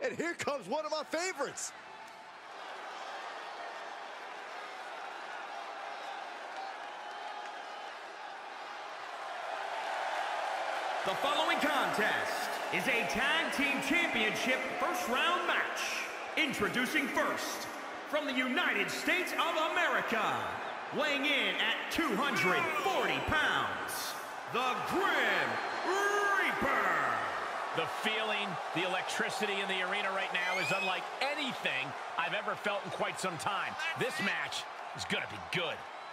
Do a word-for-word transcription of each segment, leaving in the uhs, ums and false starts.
And here comes one of my favorites. The following contest is a tag team championship first round match. Introducing first, from the United States of America, weighing in at two hundred forty pounds, the Grim Reaper. The feeling, the electricity in the arena right now is unlike anything I've ever felt in quite some time. This match is going to be good.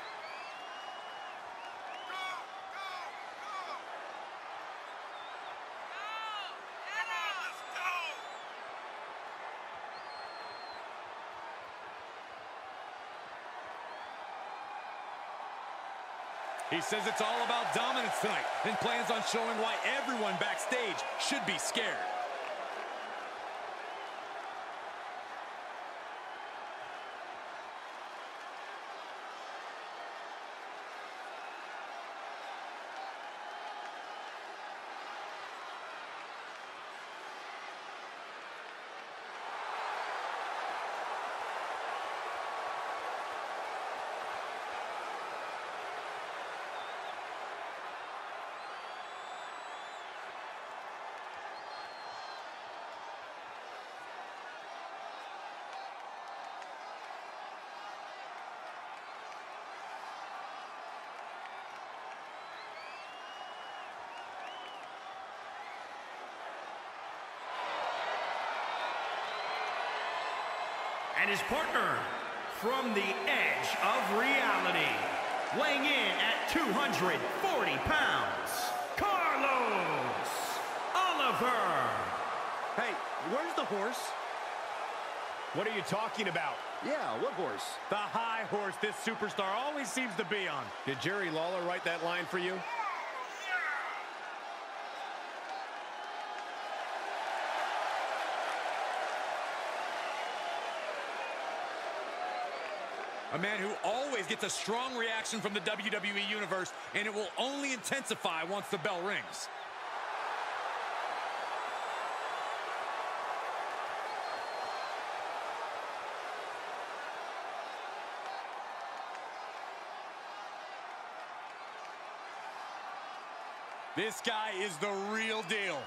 He says it's all about dominance tonight and plans on showing why everyone backstage should be scared. And his partner, from the edge of reality, weighing in at two hundred forty pounds, Carlos Oliver. Hey, where's the horse? What are you talking about? Yeah, what horse? The high horse this superstar always seems to be on. Did Jerry Lawler write that line for you? A man who always gets a strong reaction from the W W E Universe, and it will only intensify once the bell rings. This guy is the real deal.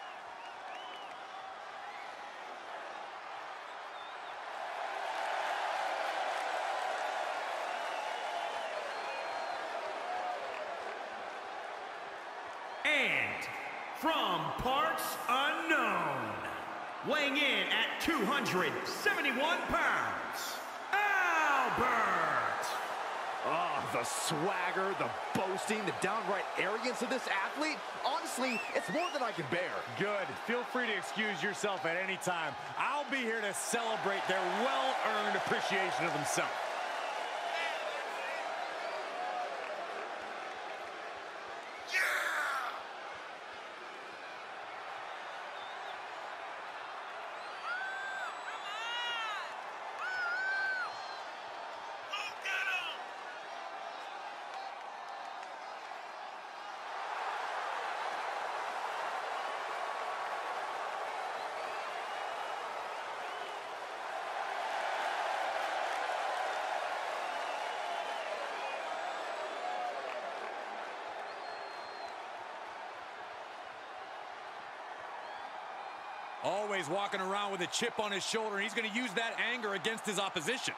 And from parts unknown, weighing in at two hundred seventy-one pounds, Albert. Oh, the swagger, the boasting, the downright arrogance of this athlete. Honestly, it's more than I can bear. Good. Feel free to excuse yourself at any time. I'll be here to celebrate their well-earned appreciation of themselves. Always walking around with a chip on his shoulder, and he's going to use that anger against his opposition.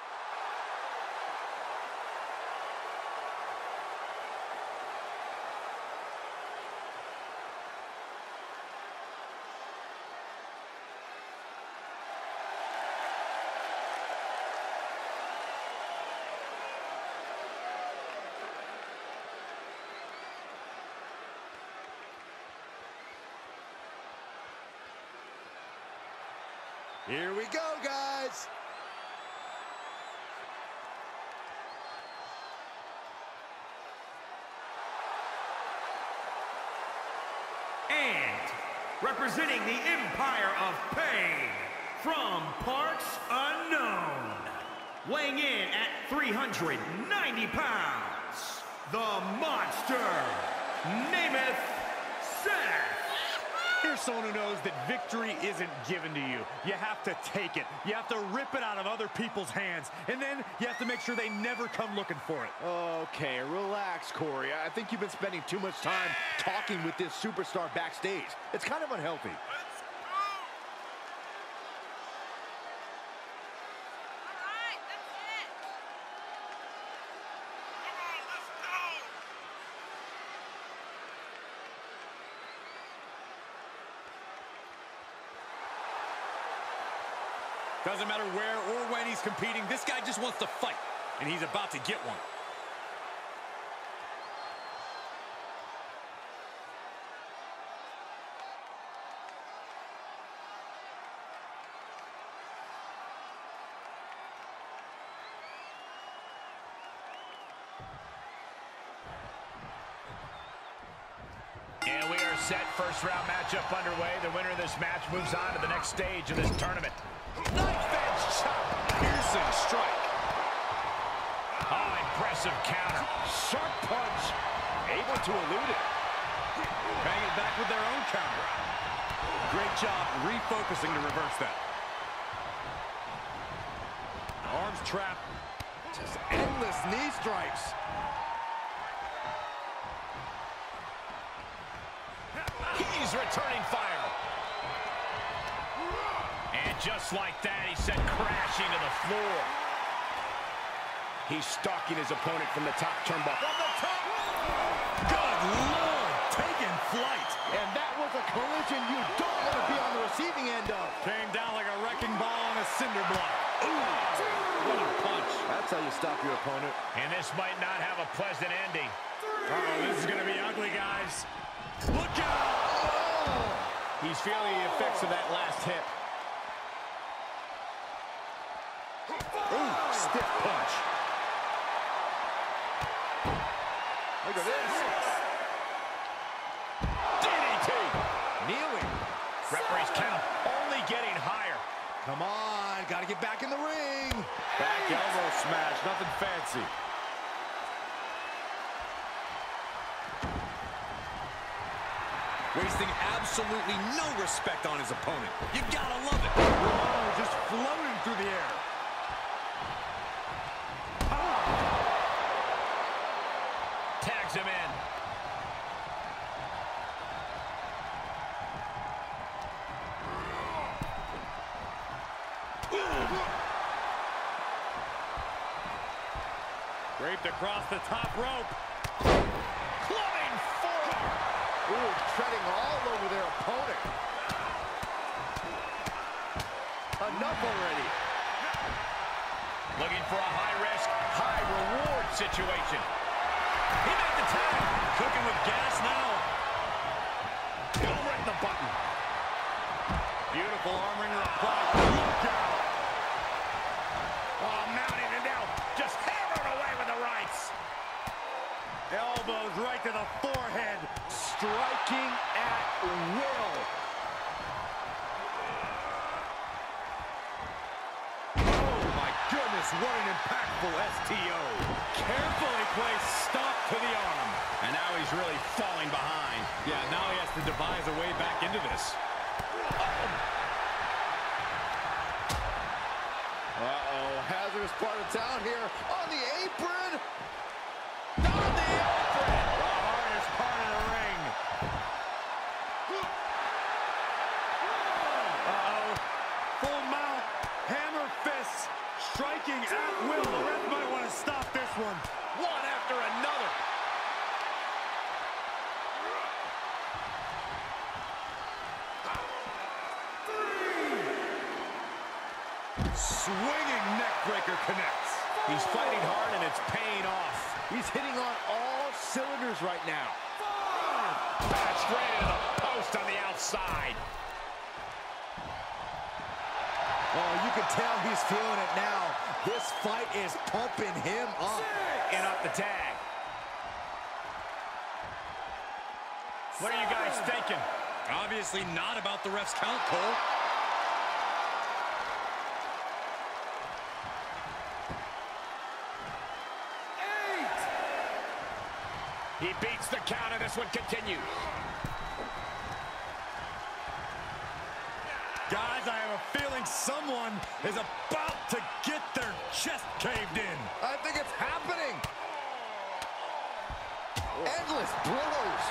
Here we go, guys. And representing the Empire of Pain, from parts unknown, weighing in at three hundred ninety pounds, the Monster, Namath Seth Here's someone who knows that victory isn't given to you. You have to take it. You have to rip it out of other people's hands. And then you have to make sure they never come looking for it. Okay, relax, Corey. I think you've been spending too much time talking with this superstar backstage. It's kind of unhealthy. Doesn't matter where or when he's competing, this guy just wants to fight, and he's about to get one. And we are set. First round matchup underway. The winner of this match moves on to the next stage of this tournament. Knife edge chop. Piercing strike. Oh, impressive counter. Sharp punch. Able to elude it. Bang it back with their own counter. Great job refocusing to reverse that. Arms trapped. Just endless knee strikes. He's returning fire. And just like that, he sent crashing to the floor. He's stalking his opponent from the top turnbuckle. From the top! Good Lord, taking flight. And that was a collision you don't want to be on the receiving end of. Came down like a wrecking ball on a cinder block. Ooh, what a punch. That's how you stop your opponent. And this might not have a pleasant ending. Uh-oh, this is going to be ugly, guys. Look out! Oh! He's feeling the effects of that last hit. Ooh, stiff punch. Look at this. D D T. Kneeling. Referee's count only getting higher. Come on, got to get back in the ring. Back elbow smash, nothing fancy. Wasting absolutely no respect on his opponent. You gotta love it. Oh, just floating through the air. Tags him in. Draped across the top rope. Clubbing forearm. Ooh, treading all over their opponent. Enough already. Looking for a high-risk, high-reward situation. He made the tag. Cooking with gas now. He'll ring the button. Beautiful arm wringer applied. Look out. Oh, mounting it now. Just hammered away with the rights. Elbows right to the forehead. Striking at will. Oh, my goodness, what an impactful S T O. Carefully placed stop to the arm. And now he's really falling behind. Yeah, now he has to devise a way back into this. Uh-oh, hazardous part of town here on the apron. On the apron. The hardest part of the ring. Uh-oh. Full mount. Hammer fists. Striking at will. The ref might want to stop this one. One after another. Swinging neckbreaker connects. He's fighting hard and it's paying off. He's hitting on all cylinders right now. Back straight into the post on the outside. Oh, you can tell he's feeling it now. This fight is pumping him up. And up the tag. What are you guys thinking? Obviously not about the ref's count, Cole. He beats the count and this one continues. Guys, I have a feeling someone is about to get their chest caved in. I think it's happening. Endless blows.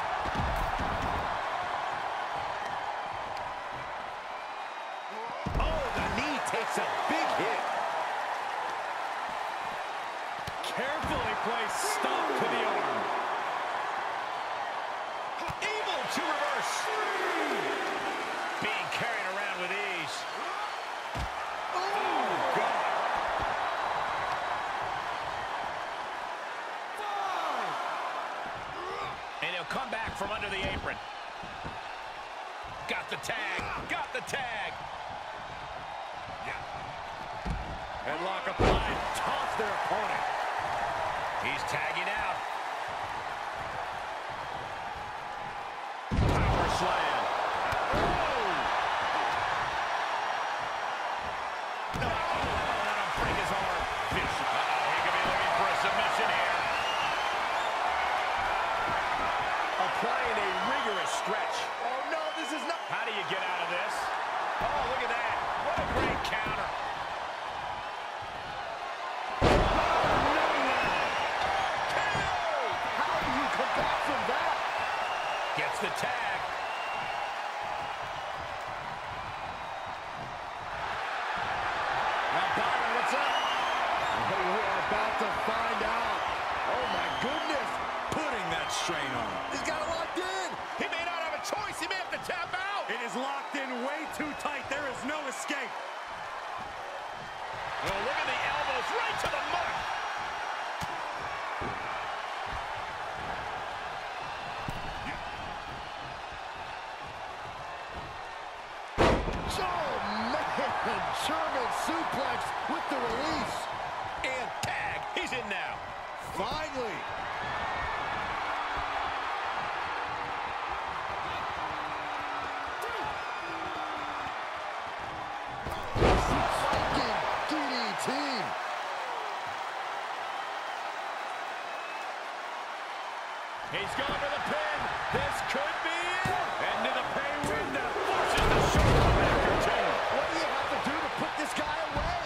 Oh, the knee takes a big hit. Carefully placed stop to the arm. Able to reverse. Being carried around with ease. Oh, God. And he'll come back from under the apron. Got the tag. Got the tag. Headlock applied. Toss their opponent. He's tagging out. Power slam. Oh! No, that'll break his arm. Vicious. Uh-oh, he could be looking for a submission here. Applying a rigorous stretch. Oh, no, this is not... How do you get out of this? Oh, look at that. What a great counter. Gets the tag. Now, Byron, what's up? Oh, we're about to find out. Oh, my goodness. Putting that strain on. He's got it locked in. He may not have a choice. He may have to tap out. It is locked in way too tight. There is no escape. Oh, look at the elbows right to the mud. German suplex with the release. And tag. He's in now. Finally. Spiking D D T. He's going for the pin. This could be it. Into the pay window. Forces the shoulder back or two. What do you have to do to put this guy away?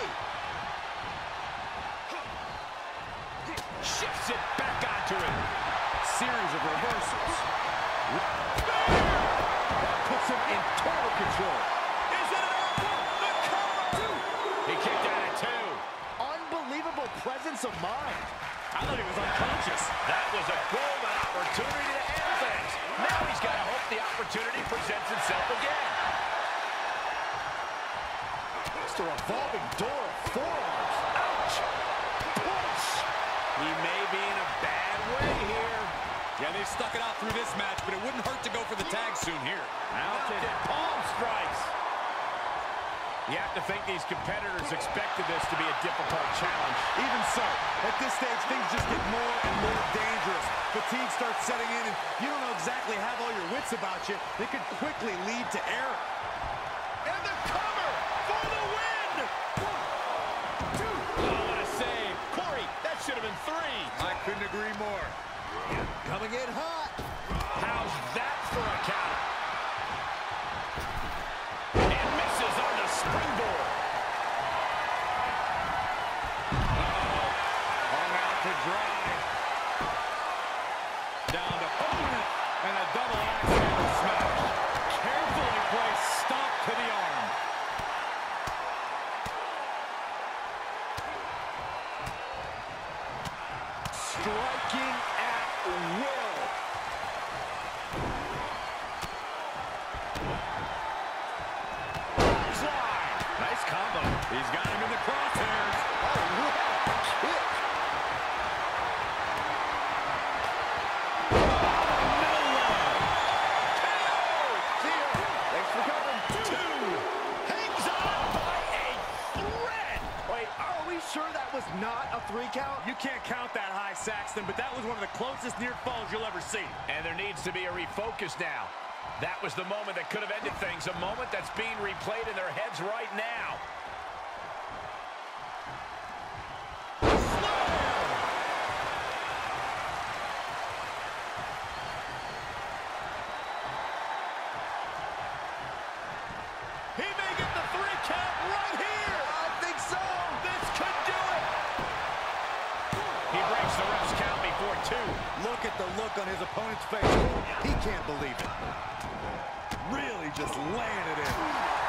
Shifts it back onto him. Series of reversals. That puts him in total control. Is it enough? The cover. He kicked out at two. Unbelievable presence of mind. I thought he was unconscious. That was a golden opportunity to end things. Now he's got to hope the opportunity presents itself again. It's a revolving door of forearms. Ouch! Push! He may be in a bad way here. Yeah, they stuck it out through this match, but it wouldn't hurt to go for the tag soon here. Mounted palm strikes. You have to think these competitors expected this to be a difficult challenge. Even so, at this stage, things just get more and more dangerous. Fatigue starts setting in, and you don't know exactly have all your wits about you. They could quickly lead to error. And the cover for the win! One, two. Oh, what a save. Corey, that should have been three. I couldn't agree more. Coming in hot. How's that for a count? And misses on the springboard. Uh-oh. Hung out to dry. Down to opponent. And a double axe handle smash. Carefully placed stop to the arm. Striking at will. Slide. Nice combo. He's got him in the crosshairs. Oh, what a kick. Thanks for coming. Two. Hangs on by a thread. Wait, are we sure that was not a three count? You can't count that high, Saxton, but that was one of the closest near falls you'll ever see. And there needs to be a refocus now. That was the moment that could have ended things, a moment that's being replayed in their heads right now. He may get the three count right here. I think so. This could do it. He breaks the ref's count before two. Look at the look on his opponent's face. He can't believe it. Really just laying it in.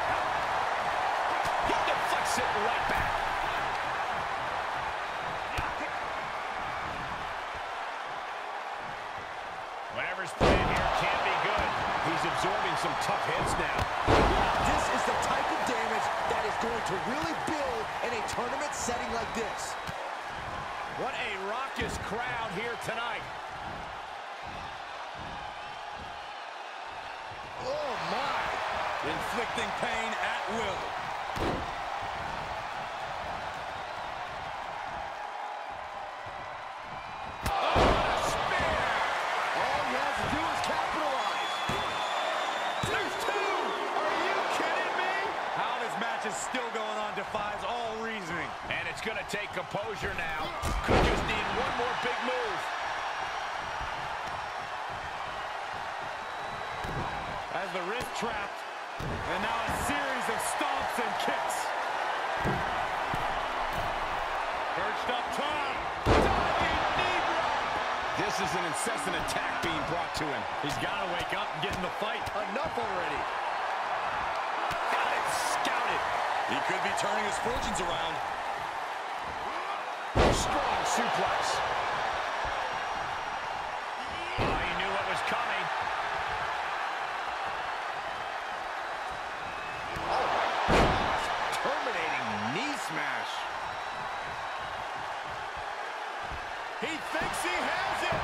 He deflects it right back. Whatever's playing here can't be good. He's absorbing some tough hits now. This is the type of damage that is going to really build in a tournament setting like this. What a raucous crowd here tonight. Oh, my. Inflicting pain at will. Still going on defies all reasoning. And it's going to take composure now. Could just need one more big move. As the wrist trapped, and now a series of stomps and kicks. Perched up top. Diving knee drop. This is an incessant attack being brought to him. He's got to wake up and get in the fight. Enough already. He could be turning his fortunes around. Strong suplex. Oh, he knew what was coming. Oh my gosh. Terminating knee smash. He thinks he has it.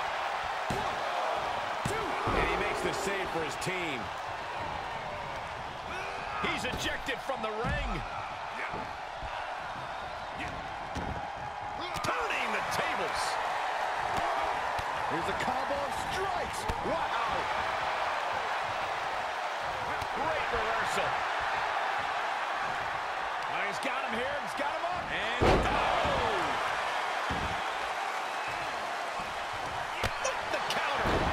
One, two. And he makes the save for his team. He's ejected from the ring. Turning the tables. Here's a combo of strikes. Wow. Great reversal. Oh, he's got him here. He's got him up. And oh! With the counter.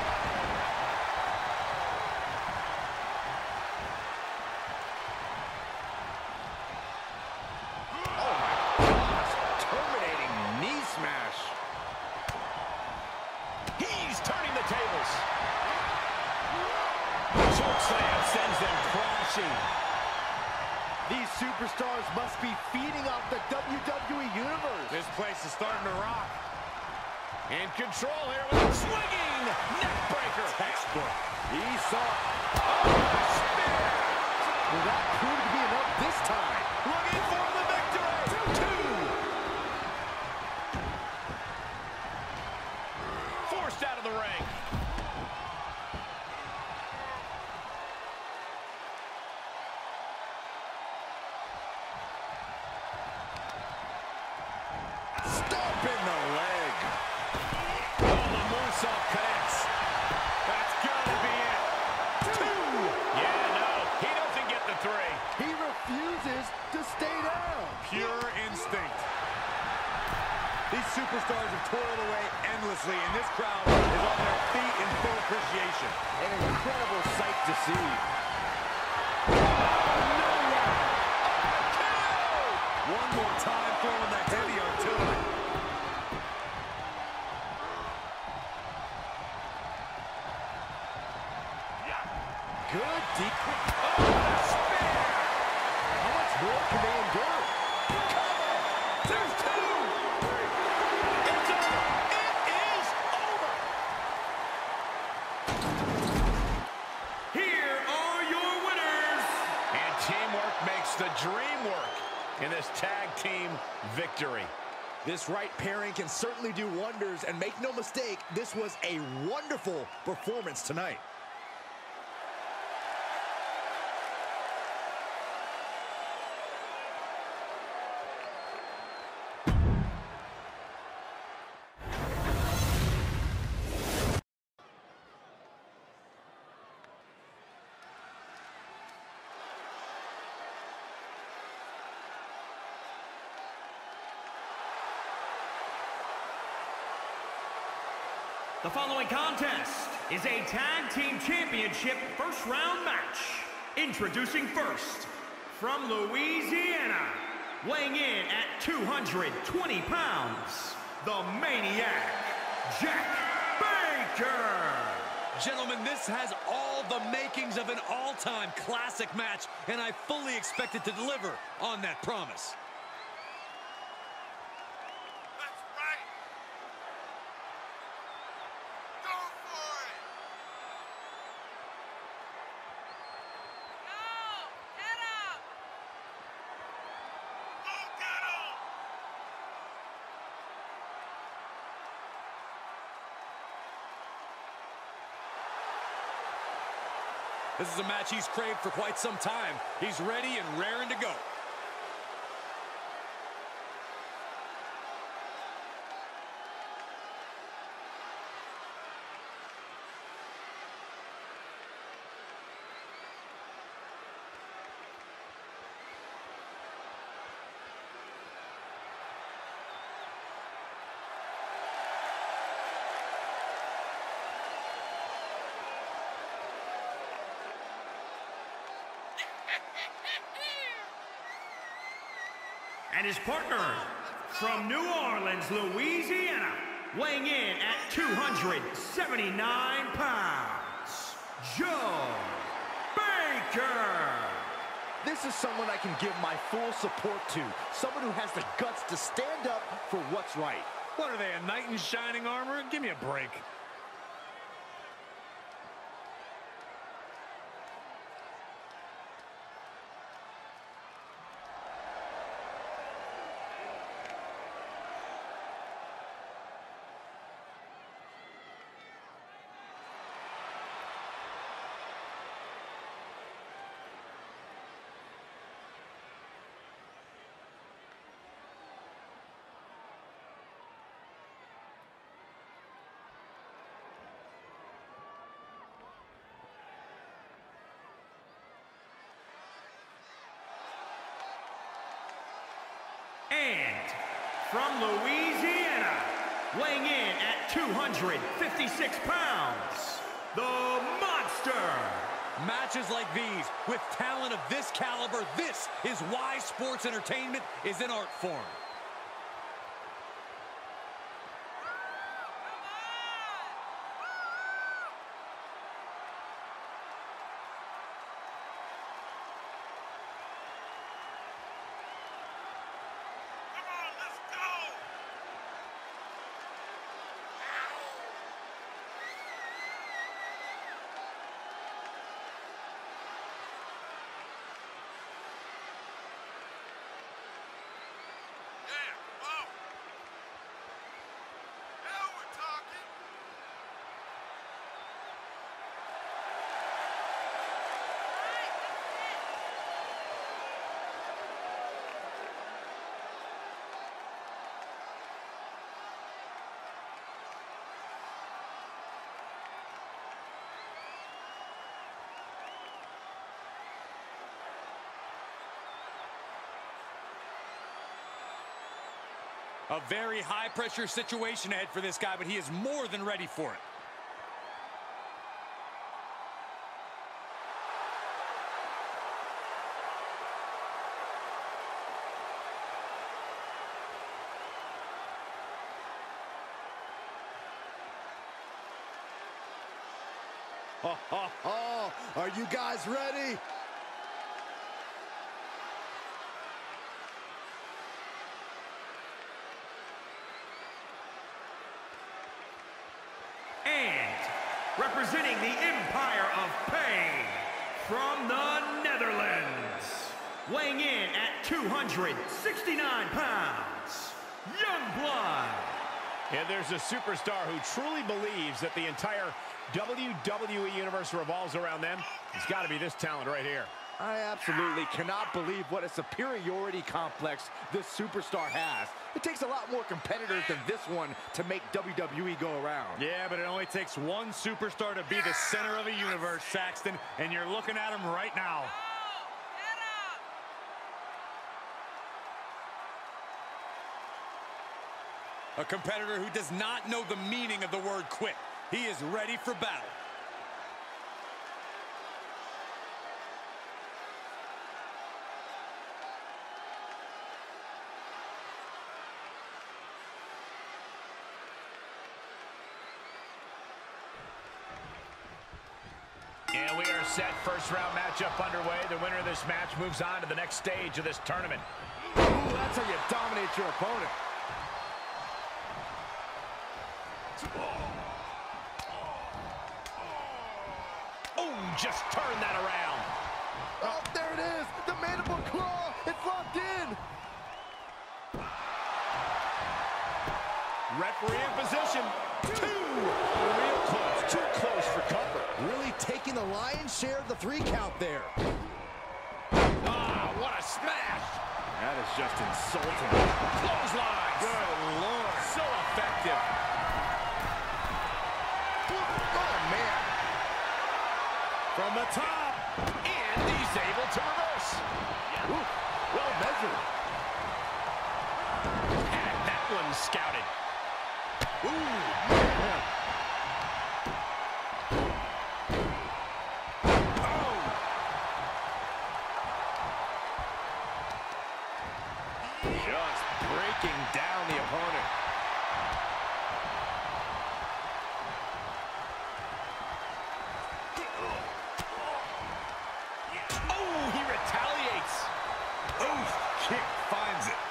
Chokeslam sends them crashing. These superstars must be feeding off the W W E Universe. This place is starting to rock. In control here with a swinging neck breaker. Textbook. He saw it. Oh, spear. Will that prove to be enough this time? Looking for the victory. Two. Forced out of the ring. Superstars have toiled away endlessly, and this crowd is on their feet in full appreciation. An incredible sight to see. Oh, no way. Oh, one more time throwing the heavy artillery. Good deep. Oh, the spear. How much more can they endure? There's two. It's over. It is over. Here are your winners. And teamwork makes the dream work in this tag team victory. This right pairing can certainly do wonders, and make no mistake, this was a wonderful performance tonight. The following contest is a tag team championship first round match. Introducing first, from Louisiana, weighing in at two hundred twenty pounds, the Maniac, Jack Baker. Gentlemen, this has all the makings of an all-time classic match, and I fully expect it to deliver on that promise. That's right. Go for it. Go. Get up. Go get him. This is a match he's craved for quite some time. He's ready and raring to go. And his partner from New Orleans, Louisiana, weighing in at two hundred seventy-nine pounds, Joe Baker. This is someone I can give my full support to. Someone who has the guts to stand up for what's right. What are they, a knight in shining armor? Give me a break. And from Louisiana, weighing in at two hundred fifty-six pounds, the Monster. Matches like these, with talent of this caliber, this is why sports entertainment is an art form. A very high-pressure situation ahead for this guy, but he is more than ready for it. Oh, oh, oh. Are you guys ready? And representing the Empire of Pain from the Netherlands, weighing in at two hundred sixty-nine pounds, Youngblood. And there's a superstar who truly believes that the entire W W E Universe revolves around them. It's got to be this talent right here. I absolutely cannot believe what a superiority complex this superstar has. It takes a lot more competitors than this one to make W W E go around. Yeah, but it only takes one superstar to be the center of a universe, Saxton, and you're looking at him right now. A competitor who does not know the meaning of the word quit. He is ready for battle. Set first round matchup underway. The winner of this match moves on to the next stage of this tournament. Ooh, that's how you dominate your opponent. Oh, just turn that around. Oh, there it is. The mandible claw. It's locked in. Referee in position. Two. Real close. Too close for comfort. Really taking the lion's share of the three count there. Ah, what a smash. That is just insulting. Clothesline. Good Lord. So effective. Oh, man. From the top. And he's able to reverse. Ooh, well measured. Had that one scouted. Ooh, man. Oh. Just breaking down the opponent. Oh, he retaliates. Oof, kick finds it.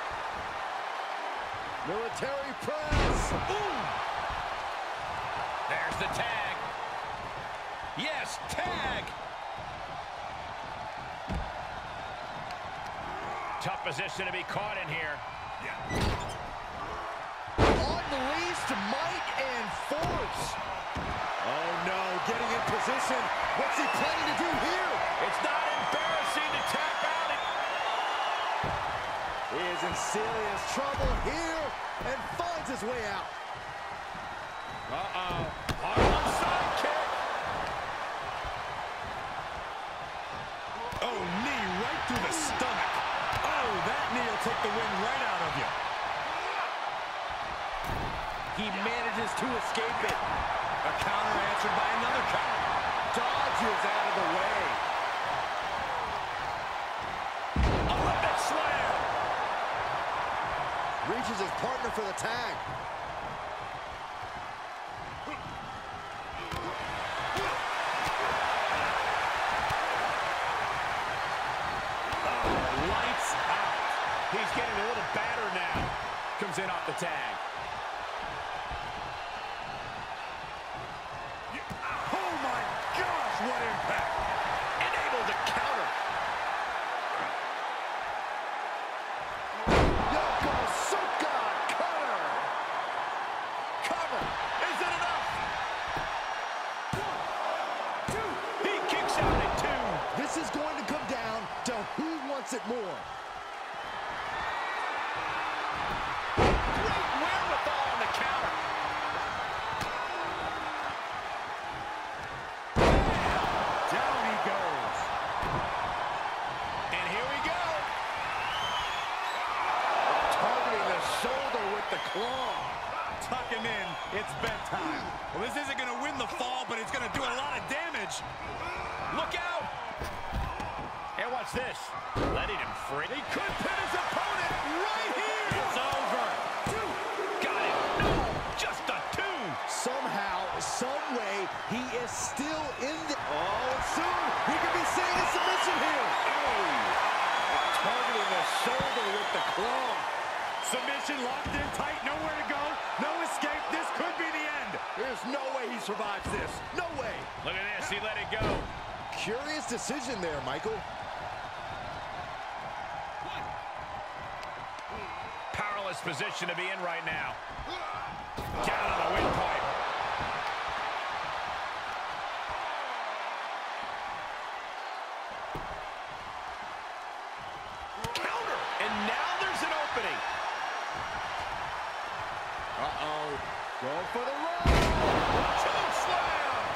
Military press. Ooh. There's the tag. Yes, tag. Tough position to be caught in here. Unleashed might and force. Oh no, getting in position. What's he planning to do here? It's not embarrassing to tap out. He is in serious trouble here and finds his way out. Uh-oh. Harlem sidekick. Oh, knee right through the stomach. Oh, that knee will take the wind right out of you. He manages to escape it. A counter answered by another counter. Dodges out of the way. Olympic slam. Reaches his partner for the tag. Oh, lights out. He's getting a little battered now. Comes in off the tag. Oh my gosh, what impact! And able to counter. Yokosuka cutter! Cover! Is it enough? One, two. He kicks out at two. This is going to come down to who wants it more. Great wherewithal on the counter. Down he goes. And here we go. Targeting the shoulder with the claw. Tuck him in. It's bedtime. Well, this isn't going to win the fall, but it's going to do a lot of damage. Look out. And watch this. Letting him free. He could pin his opponent right here. It's over. Two. Got it. No. Just a two. Somehow, some way, he is still in the... Oh, and soon we could be seeing a submission here. Oh. Targeting the shoulder with the claw. Submission locked in tight. Nowhere to go. No escape. This could be the end. There's no way he survives this. No way. Look at this. He let it go. Curious decision there, Michael. Powerless position to be in right now. Down on the windpipe. Counter. And now there's an opening. Uh-oh. Going for the run. Choke slam.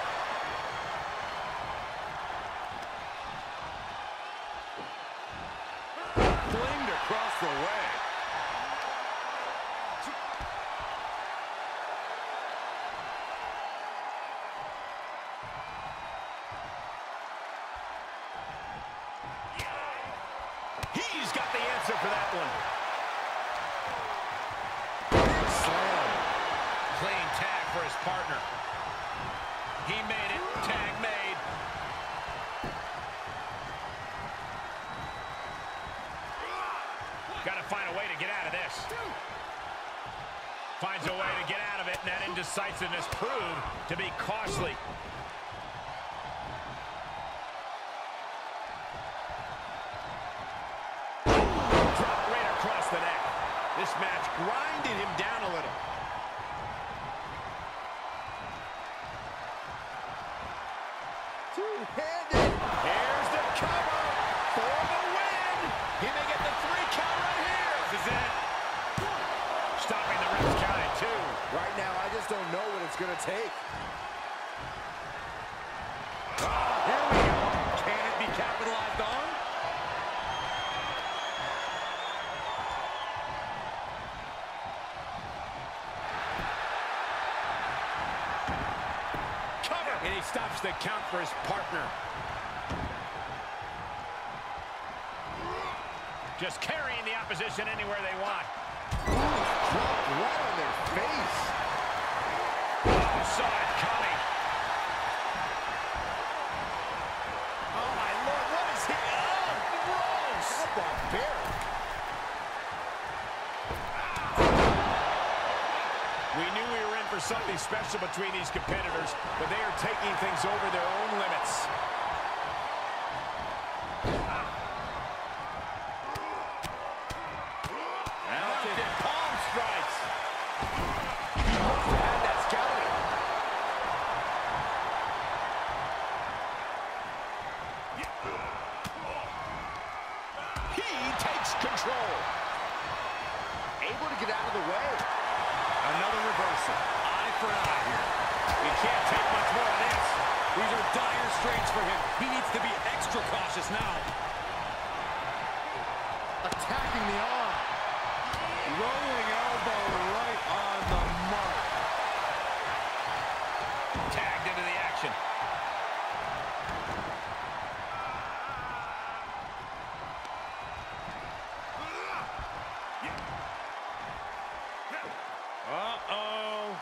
Flinged across the way. He's got the answer for that one. Big slam. Clean tag for his partner. He made it. Tag made. Got to find a way to get out of this. Finds a way to get out of it, and that indecisiveness proved to be costly. Drop right across the neck. This match grinded him down a little. Two-handed. Here's the cover for the win. He may get the three count right here. This is it. Stopping the ref's count at two. Right now, I just don't know what it's going to take. Oh, here we go. Can it be capitalized on? Cover. And he stops the count for his partner. Just carrying the opposition anywhere they want. Dropped right on their face. Oh, saw it coming. Oh, my Lord, what is he? Oh, gross. How barbaric. We knew we were in for something special between these competitors, but they are taking things over their own limits. Mounted palm strikes. He must have had that scouting. He takes control. Able to get out of the way. Another reversal. Eye for an eye here. He can't take much more of this. These are dire straits for him. He needs to be extra cautious now. Attacking the arm. Rolling elbow right on the mark. Tagged into the action. Uh-oh.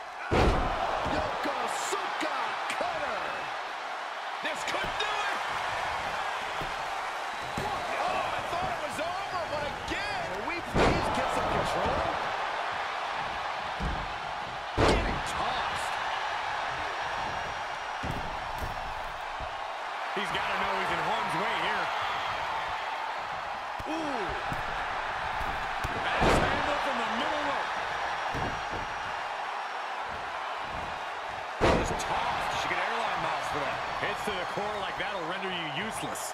Yokosuka cutter. This could do it. Oh, I thought it was over, but again. Will we please get some control? Getting tossed. He's got to know he's in harm's way here. Ooh. Back handle from the middle rope. Just tossed. She get airline miles for that. Hits to the core like that'll render you useless.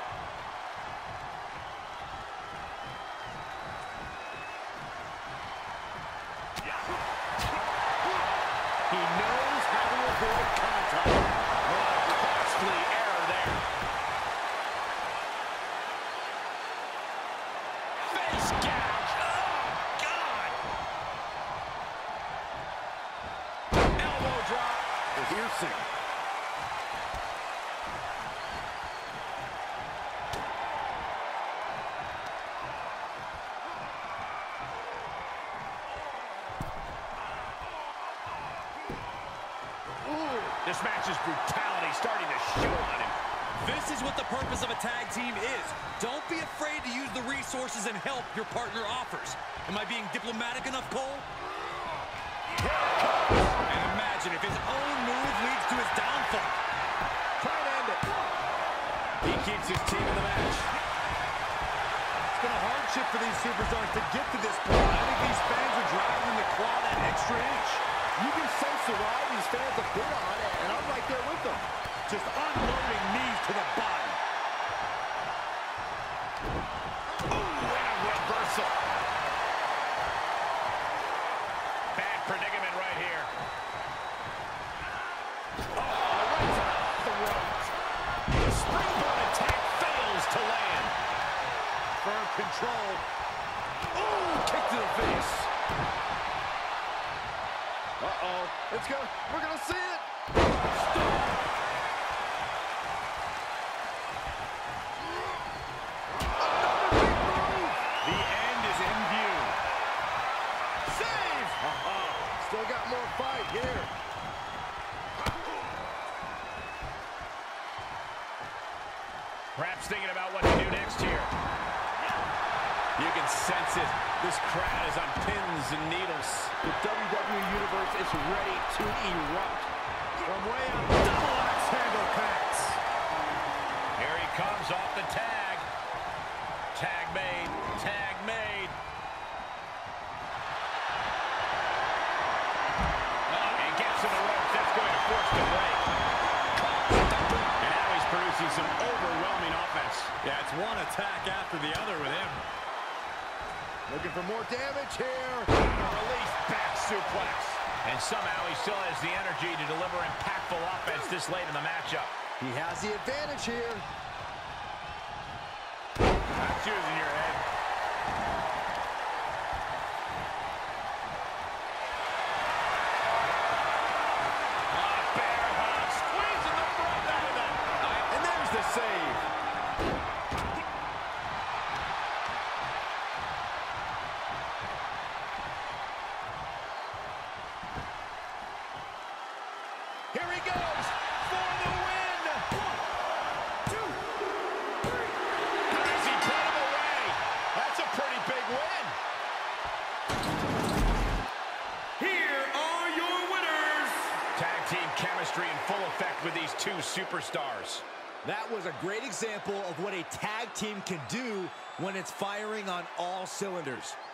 He knows how to avoid contact. What a costly error there. Face gouge. Oh, God. Elbow drop. Piercing. This match's brutality starting to show on him. This is what the purpose of a tag team is. Don't be afraid to use the resources and help your partner offers. Am I being diplomatic enough, Cole? And imagine if his own move leads to his downfall. Try and end it. He keeps his team in the match. It's been a hardship for these superstars to get to this point. I think these fans are driving them to claw that extra inch. You can sense the ride these fans have been on, and I'm right there with them. Just unloading knees to the body. Ooh, and a reversal. Bad predicament right here. Oh, right to the throat. The springboard attack fails to land. Firm control. Ooh, kick to the face. Uh-oh. It's gonna, we're gonna see it. Stop. The end is in view. Save! Uh-oh. Still got more fight here. Perhaps thinking about what to do next here. You can sense it. This crowd is on pins and needles. The W W E Universe is ready to erupt. From way up, double axe handle connects. Here he comes off the tag. Tag made. Tag made. Uh, and gets in the ropes. That's going to force the break. And now he's producing some overwhelming offense. Yeah, it's one attack after the other with him. Looking for more damage here. Release back suplex. And somehow he still has the energy to deliver impactful offense this late in the matchup. He has the advantage here. That's using your head. Ah, bear hug, squeezing the breath out of them. And there's the save. Here he goes for the win. One, two, three. How does he put him away? That's a pretty big win. Here are your winners. Tag team chemistry in full effect with these two superstars. That was a great example of what a tag team can do when it's firing on all cylinders.